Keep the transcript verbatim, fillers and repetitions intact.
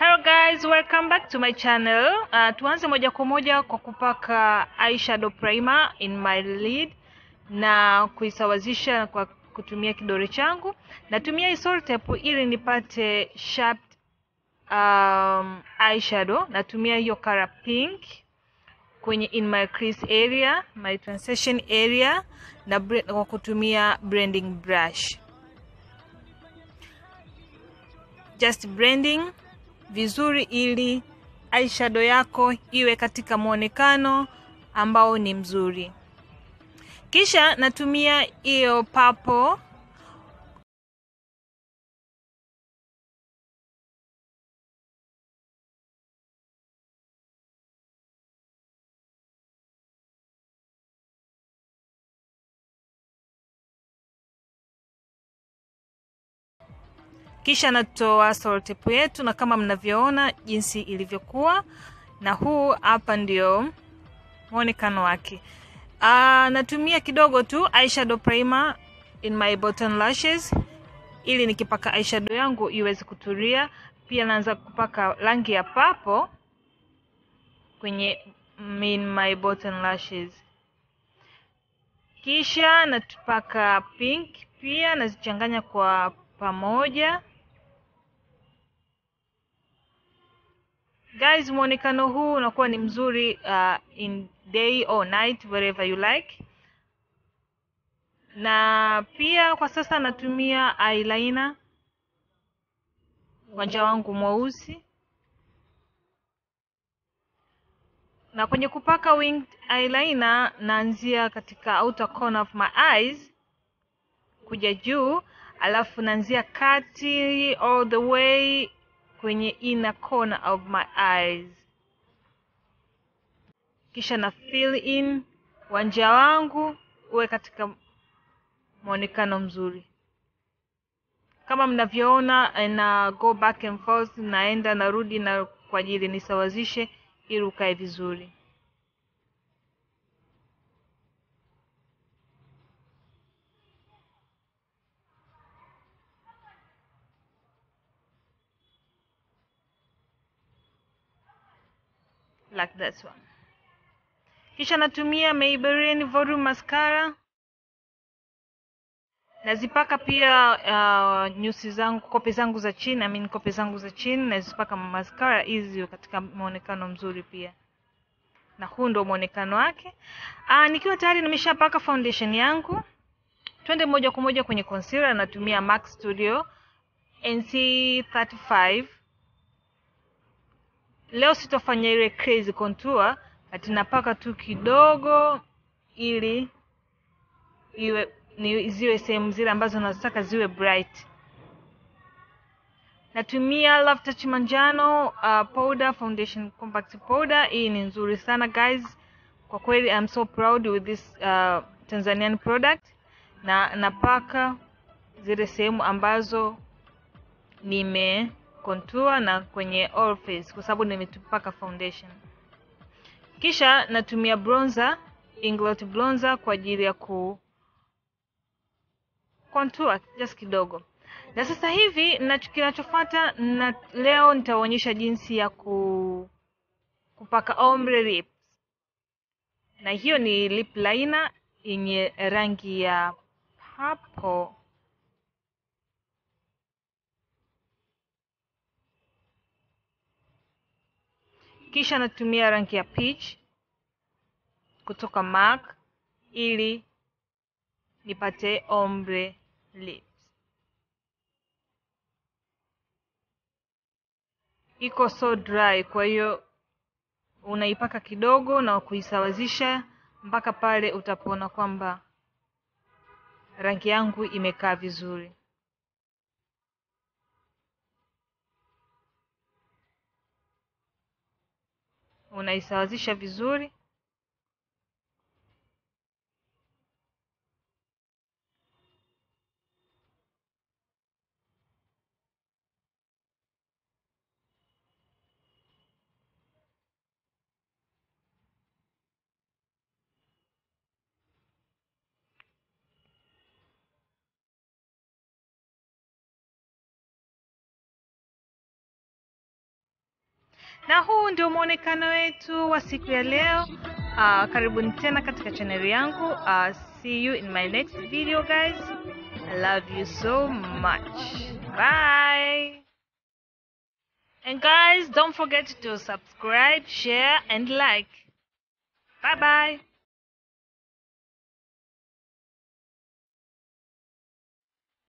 Hello guys, welcome back to my channel. Uh, tuanze moja kwa moja kwa kupaka eyeshadow primer in my lid na kuisawazisha kwa kutumia kidole changu. Natumia hii Soiltep ili nipate sharp um, eyeshadow. Natumia hiyo color pink kwenye in my crease area, my transition area na kwa kutumia blending brush. Just blending vizuri ili eyeshadow yako iwe katika muonekano ambao ni mzuri. Kisha natumia hiyo purple Kisha natoa Soiltep yetu, na kama mnavyoona jinsi ilivyokuwa, na huu hapa ndio muonekano wake. Ah, natumia kidogo tu eyeshadow primer in my bottom lashes ili nikipaka eyeshadow yangu iweze kutulia. Pia naanza kupaka rangi ya purple kwenye in my bottom lashes. Kisha natupaka pink pia, nazichanganya kwa pamoja. Guys, muonekano huu unakuwa ni mzuri uh, in day or night, wherever you like. Na pia kwa sasa natumia eyeliner wanja wangu mweusi, na kwenye kupaka winged eyeliner naanzia katika outer corner of my eyes kuja juu, alafu naanzia kati all the way kwenye inner corner of my eyes. Kisha na fill in wanja wangu uwe katika muonekano mzuri. Kama mnavyoona, na go back and forth, naenda narudi na kwa ajili nisawazishe ili ukae vizuri. Like this one. Kisha natumia Maybelline Volume Mascara. Nazipaka pia uh, nyusi zangu, kope zangu za chini, I mean kope zangu za chini nazipaka mascara hizi katika muonekano mzuri pia. Na huu ndio muonekano wake. Ah, nikiwa tayari nimeshapaka foundation yangu, twende moja kwa moja kwenye concealer. Natumia MAC Studio N C thirty-five. Leo sitofanya ile crazy contour, ati napaka tu kidogo ili iwe ni ziwe sehemu zile ambazo nataka ziwe bright. Natumia Love Touch Manjano uh, powder, foundation compact powder. Hii ni nzuri sana guys, kwa kweli I'm so proud with this uh, Tanzanian product. Na napaka zile sehemu ambazo nime contour na kwenye all face, kwa sababu nimetupaka foundation. Kisha natumia bronzer, Inglot bronzer kwa ajili ya ku contour just kidogo. Na sasa hivi kinachofuata, na leo nitaonyesha jinsi ya ku kupaka ombre lips, na hiyo ni lip liner yenye rangi ya purple. Kisha natumia rangi ya peach kutoka MAC ili nipate ombre lips. Iko so dry, kwa hiyo unaipaka kidogo na kuisawazisha mpaka pale utapona kwamba rangi yangu imekaa vizuri. Unaisawazisha vizuri. Na huu ndio muonekano wetu wa siku ya leo. Uh, karibuni tena katika channel yangu. Uh, see you in my next video guys. I love you so much. Bye. And guys, don't forget to subscribe, share and like. Bye bye.